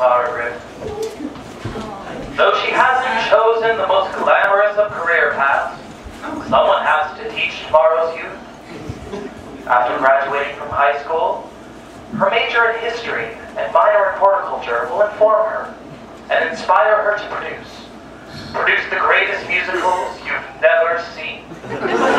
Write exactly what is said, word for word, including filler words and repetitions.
Margaret. Though she hasn't chosen the most glamorous of career paths, someone has to teach tomorrow's youth. After graduating from high school, her major in history and minor in horticulture will inform her and inspire her to produce. Produce the greatest musicals you've never seen.